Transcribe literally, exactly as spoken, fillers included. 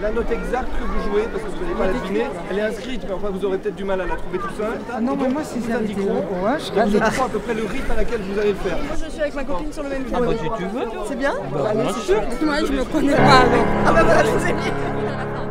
la note exacte que vous jouez, parce que vous n'allez pas la deviner, elle est inscrite, mais enfin vous aurez peut-être du mal à la trouver tout seul. Ah non, mais moi si ça été ouais, je vous indiquerons à peu près le rythme à laquelle vous allez le faire. Moi je suis avec ma copine sur le même Ah piano. bah si tu veux. C'est bien? Bah, bien sûr. Moi je me connais pas alors. Ah bah voilà, je vous ai mis.